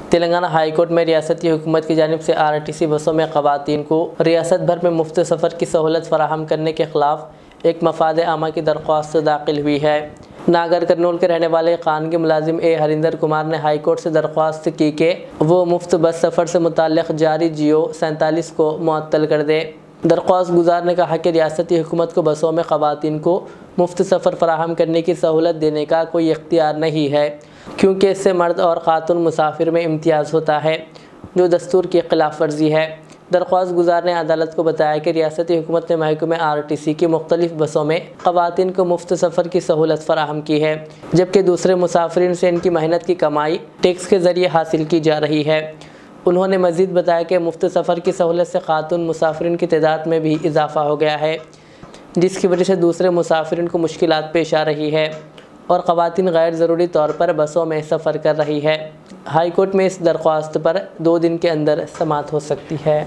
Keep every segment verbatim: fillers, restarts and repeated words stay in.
Telangana high court में रियासती हुकूमत की जानिब से आरटीसी बसों में ख़वातीन को रियासत भर में मुफ्त सफ़र की सहूलत फराहम करने के ख़िलाफ़ एक मफाद आमा की दरख्वास्त दाखिल हुई है। नागर कर्नूल के रहने वाले खान के मुलाजिम ए हरिंदर कुमार ने हाई कोर्ट से दरख्वास्त की कि वो मुफ्त बस सफ़र से मुताल्लिक़ जारी जियो सैंतालीस को मुअत्तल कर दे। दरख्वास्त गुजार ने कहा कि रियासती हुकूमत को बसों में ख़वातीन को मुफ्त सफ़र फराहम करने की सहूलत देने का कोई इख्तियार नहीं है, क्योंकि इससे मर्द और ख़ातून मुसाफिर में इम्तियाज़ होता है, जो दस्तूर की खिलाफ वर्जी है। दरख्वास्त गुजार ने अदालत को बताया कि रियासती हुकूमत ने महकमे आर टी सी की मुख्तलिफ बसों में ख़वातीन को मुफ्त सफ़र की सहूलत फराहम की है, जबकि दूसरे मुसाफिरीन से इनकी मेहनत की कमाई टैक्स के ज़रिए हासिल की जा रही है। उन्होंने मज़ीद बताया कि मुफ्त सफ़र की सहूलत से ख़ातून मुसाफिरीन की तादाद में भी इजाफ़ा हो गया है, जिसकी वजह से दूसरे मुसाफिरीन को मुश्किलात पेश आ रही है और ख़वातीन गैर ज़रूरी तौर पर बसों में सफ़र कर रही है। हाई कोर्ट में इस दरख्वास्त पर दो दिन के अंदर समाअत हो सकती है।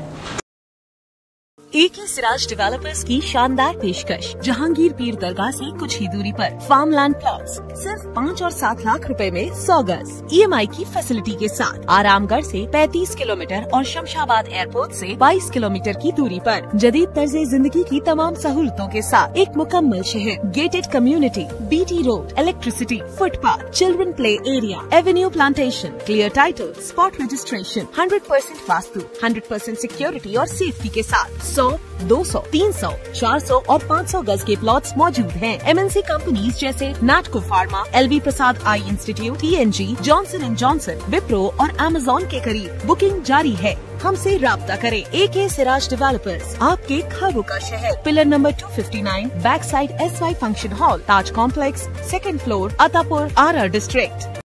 एक ही सिराज डेवलपर्स की शानदार पेशकश जहांगीर पीर दरगाह से कुछ ही दूरी पर फार्मलैंड प्लॉट्स सिर्फ पाँच और सात लाख रुपए में सौ गज ई एम आई की फैसिलिटी के साथ आरामगढ़ से पैंतीस किलोमीटर और शमशाबाद एयरपोर्ट से बाईस किलोमीटर की दूरी पर जदीद तर्ज जिंदगी की तमाम सहूलतों के साथ एक मुकम्मल शहर, gated community, B T road, electricity, footpath, children play area, avenue plantation, clear title, spot registration, hundred percent vastu, hundred percent security और सेफ्टी के साथ सौ, दो सौ, तीन सौ, चार सौ और पाँच सौ गज के प्लॉट्स मौजूद हैं। एम एन सी कंपनीज जैसे Natco pharma, L V Prasad eye institute, T N G, Johnson and Johnson, Wipro और अमेज़न के करीब बुकिंग जारी है। हमसे राब्ता करें। ए के सिराज डेवलपर्स, आपके ख्वाबों का शहर, पिलर नंबर दो सौ उनसठ, back side S Y function hall, Taj complex, second floor, Attapur, Ara district.